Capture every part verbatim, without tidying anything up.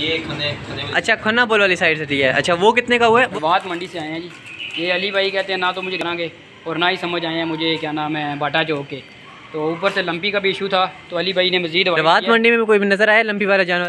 ये खने, खने अच्छा खन्ना बोल वाली साइड से ठीक है। अच्छा वो कितने का हुआ है? प्रभात मंडी से आए हैं जी। ये अली भाई कहते हैं ना तो मुझे करांगे और ना ही समझ आए हैं मुझे क्या नाम है बाटा चौक के। तो ऊपर से लंपी का भी इशू था तो अली भाई ने मजीद प्रभात मंडी में कोई भी नजर आया लंपी वाला जानवर?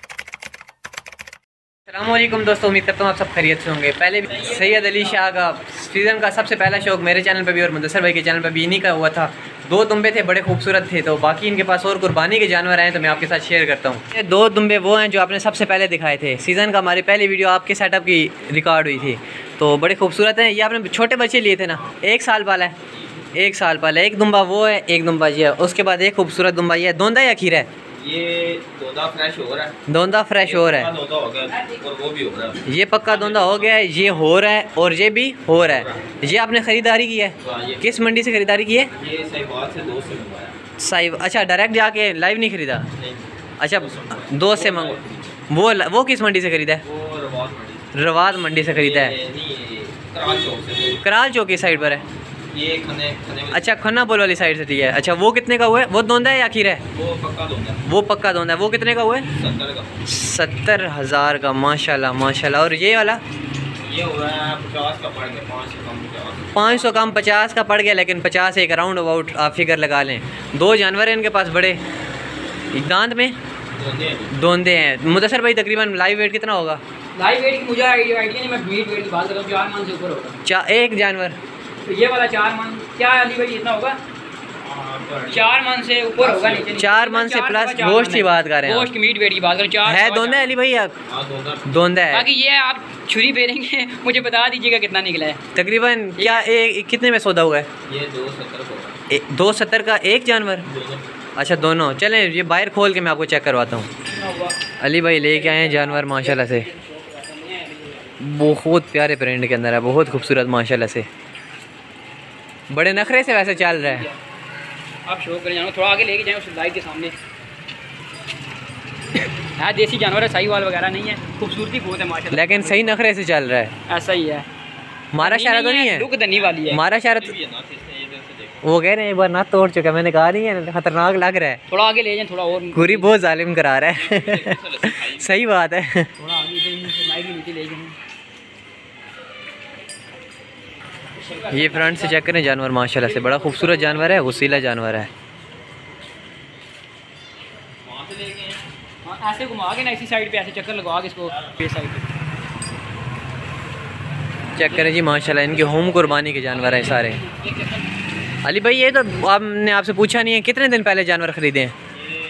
अस्सलामुअलैकुम दोस्तों, उम्मीद करता हूँ आप सब खैरियत से होंगे। पहले भी सैयद अली शाह का सीज़न का सबसे पहला शौक मेरे चैनल पर भी और मुदस्सर भाई के चैनल पर भी इन्हीं का हुआ था। दो दुम्बे थे, बड़े खूबसूरत थे। तो बाकी इनके पास और कुर्बानी के जानवर आए तो मैं आपके साथ शेयर करता हूँ। ये दो दुम्बे वो हैं जो आपने सबसे पहले दिखाए थे। सीज़न का हमारी पहली वीडियो आपके सेटअप की रिकॉर्ड हुई थी, तो बड़े खूबसूरत हैं। ये आपने छोटे बच्चे लिए थे ना, एक साल वाला है, एक साल पहले एक दुम्बा वो है, एक दुम्बा ये है। उसके बाद एक खूबसूरत दुम्बा ये है। दोंदा या खीरा है? ये दोंदा फ्रेश हो रहा है। दोंदा फ्रेश हो रहा है, दोंदा हो गया और वो भी हो रहा है। ये पक्का दोंदा हो गया है, ये हो रहा है और ये भी हो रहा है। ये आपने ख़रीदारी की है? किस मंडी से ख़रीदारी की है? ये साहिवाल से दोस्त से मंगवाया। साहिब, अच्छा डायरेक्ट जाके लाइव नहीं ख़रीदा? नहीं। अच्छा दोस्त से मंगवा। वो वो किस मंडी से ख़रीदा है? वो रवाद मंडी। रवाद मंडी से ख़रीदा है। ये नहीं, कराल चौक से। कराल चौक की साइड पर है। ये खने, खने अच्छा खन्ना बोल वाली साइड से ठीक है। अच्छा वो कितने का हुआ है? वो दोंदा है या खीरा है? वो पक्का दोंदा। वो पक्का दोंदा है। वो कितने का हुआ है? सत्तर का। सत्तर हज़ार का, माशाल्लाह माशाल्लाह। और ये वाला ये हो रहा है पचास का पड़ गया, पाँच सौ कम पचास। पाँच सौ कम पचास का पड़ गया, लेकिन पचास एक राउंड अबाउट आप फिगर लगा लें। दो जानवर हैं इनके पास बड़े, दांत में दोंदे हैं। मुदस्सर भाई तकरीबन लाइव वेट कितना होगा? लाइव वेट की मुझे आइडिया नहीं, मैं मीट वेट की बात कर रहा हूँ। चार मन से ऊपर होगा चा एक जानवर। तो ये वाला चार मन क्या अली भाई इतना होगा? चार मन से ऊपर होगा। नीचे चार मन से प्लस गोश्त की बात कर रहे हैं? गोश्त की मीट वेट की बात करें। चार है दोंदा अली भाई? आप दोंदा है। बाकी ये आप छुरी फेरेंगे मुझे बता दीजिएगा कितना निकला है तकरीबन। क्या एक कितने में सौदा हुआ है? ये दो सत्तर का। दो सत्तर का एक जानवर? अच्छा दोनों। चलें ये बाहर खोल के मैं आपको चेक करवाता हूँ। अली भाई लेके आए हैं जानवर माशाल्लाह से, बहुत प्यारे प्रिंट के अंदर है, बहुत खूबसूरत माशाल्लाह से। बड़े नखरे से वैसे चल रहा है। आप शो कर जाओ, थोड़ा आगे लेके जाएं उस लाइट के सामने। है देसी जानवर है, सही वाल वगैरह नहीं है, खूबसूरती बहुत है माशाल्लाह, लेकिन सही नखरे से चल रहा है। ऐसा ही है। मारा शारा तो नहीं है? लुक धनी वाली है। मारा शारा तो वो कह रहे हैं एक बार ना तोड़ चुका, मैंने कहा नहीं है, खतरनाक लग रहा है। थोड़ा आगे ले जाएं, थोड़ा और। गुरी बहुत जालिम करा रहा है। सही बात है। थोड़ा आगे नीचे ले जाएं। ये फ्रंट से चेक करें जानवर माशाल्लाह से, बड़ा खूबसूरत जानवर है, वसीला जानवर है। ऐसे घुमा के ना इसी साइड पे ऐसे चक्कर लगवा के इसको ये साइड पे चेक करें जी माशाल्लाह। इनके होम कुर्बानी के जानवर हैं सारे। अली भाई ये तो आपने आपसे पूछा नहीं है, कितने दिन पहले जानवर ख़रीदे हैं?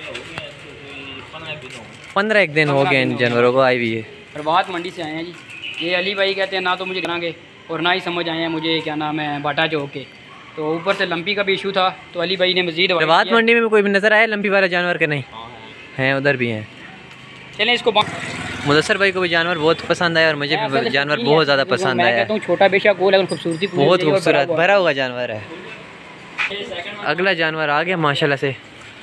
पंद्रह एक दिन हो गए इन जानवरों को आई हुई है। प्रभात मंडी से आए हैं जी। ये अली भाई कहते हैं ना तो मुझे करांगे और ना ही समझ आए हैं मुझे क्या नाम है बाटा चौक के। तो ऊपर से लंपी का भी इशू था तो अली भाई ने मजीद प्रभात मंडी में कोई भी नज़र आया लंपी वाला जानवर के? नहीं हैं, उधर भी हैं। चलें इसको। मुदस्सर भाई को भी जानवर बहुत पसंद आया और मुझे भी जानवर बहुत ज़्यादा पसंद आया। छोटा बेशक गोल है, खूबसूरती बहुत खूबसूरत भरा हुआ जानवर है। अगला जानवर आ गया माशाल्लाह से,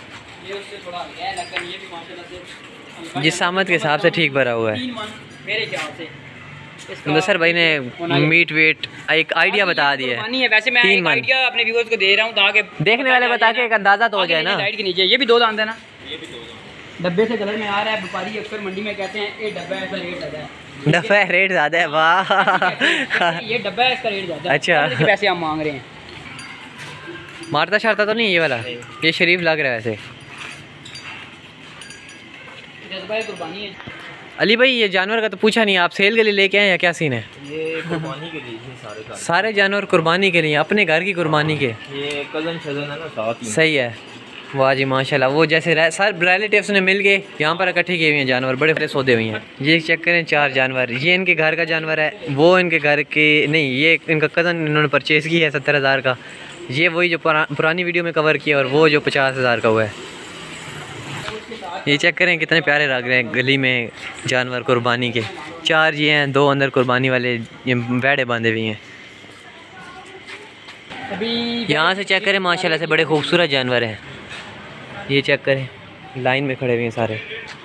जिस सामत के हिसाब से ठीक भरा हुआ है। मेरे ख्याल से मुदस्सर भाई ने मीट वेट एक आइडिया बता दिया है। वैसे मैं एक आइडिया अपने व्यूअर्स को दे रहा हूँ ताकि देखने वाले बता के एक अंदाजा तो हो जाए ना। लाइट के नीचे ये भी दो दांत है ना, डब्बे से कलर में आ रहा है। व्यापारी अक्सर मंडी में कहते हैं ये डब्बा है, इसका रेट ज़्यादा है। डब्बा रेट ज़्यादा है? वाह, ये डब्बा है, इसका रेट ज़्यादा है। अच्छा पैसे हम मांग रहे हैं। मारता शारता तो नहीं ये वाला? ये शरीफ लग रहा है वैसे। कुर्बानी है। अली भाई ये जानवर का तो पूछा नहीं, आप सेल के लिए लेके आए या क्या सीन है? ये कुर्बानी के लिए सारे सारे सारे जानवर कुर्बानी के लिए, अपने घर की कुर्बानी के। ये कज़न शज़न है ना साथ ही। सही है, वाह जी माशाल्लाह। वो जैसे सर रिलेटिव्स ने मिल के यहाँ पर इकट्ठे किए हुए हैं जानवर, बड़े बड़े सौदे हुए हैं। ये चेक करें चार जानवर, ये इनके घर का जानवर है, वो इनके घर के नहीं, ये इनका कज़न इन्होंने परचेज़ किया है सत्तर हज़ार का। ये वही जो पुरानी वीडियो में कवर किया और वो जो पचास हज़ार का हुआ है। ये चेक करें कितने प्यारे लग रहे हैं गली में जानवर कुर्बानी के। चार ये हैं, दो अंदर कुर्बानी वाले ये बैड़े बांधे हुए हैं। यहाँ से चेक करें माशाल्लाह से बड़े खूबसूरत जानवर हैं। ये चेक करें लाइन में खड़े हुए हैं सारे।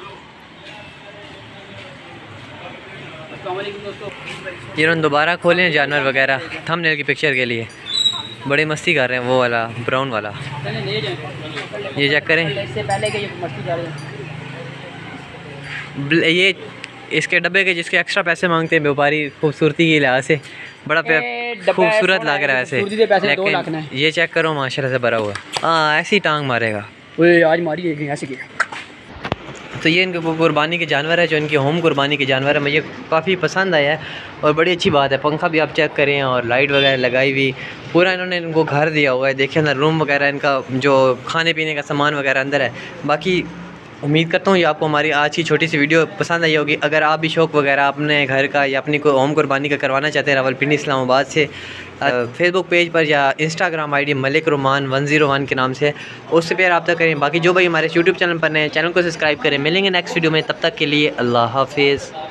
ये उन्होंने दोबारा खोले हैं जानवर वगैरह थंबनेल की पिक्चर के लिए, बड़ी मस्ती कर रहे हैं। वो वाला ब्राउन वाला ये चेक करें, ये इसके डब्बे के जिसके एक्स्ट्रा पैसे मांगते हैं व्यापारी खूबसूरती के लिहाज से बड़ा खूबसूरत लग रहा है वैसे, लेकिन ये चेक करो माशाल्लाह से भरा हुआ। हाँ ऐसी टांग मारेगा, आज मारी ऐसे किया। तो ये इनके कुर्बानी के जानवर है, जो इनकी होम कुर्बानी के जानवर है, मुझे काफ़ी पसंद आया है और बड़ी अच्छी बात है। पंखा भी आप चेक करें और लाइट वगैरह लगाई हुई, पूरा इन्होंने इनको घर दिया हुआ है। देखिए अंदर रूम वगैरह, इनका जो खाने पीने का सामान वगैरह अंदर है। बाकी उम्मीद करता हूँ ये आपको हमारी आज की छोटी सी वीडियो पसंद आई होगी। अगर आप भी शौक़ वगैरह अपने घर का या अपनी कोई होम कुर्बानी का करवाना चाहते हैं रावलपिंडी इस्लामाबाद से, फेसबुक पेज पर या Instagram ID Malik Ruman one zero one के नाम से, उससे फिर रब्ता करें। बाकी जो भाई हमारे यूट्यूब चैनल पर नए, चैनल को सब्सक्राइब करें। मिलेंगे नेक्स्ट वीडियो में, तब तक के लिए अल्लाह हाफिज़।